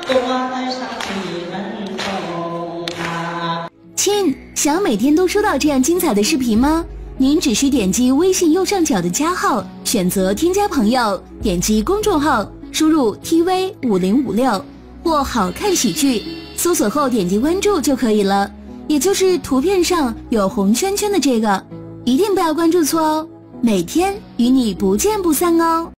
亲，想每天都收到这样精彩的视频吗？您只需点击微信右上角的加号，选择添加朋友，点击公众号，输入 TV5056或好看喜剧，搜索后点击关注就可以了，也就是图片上有红圈圈的这个，一定不要关注错哦，每天与你不见不散哦。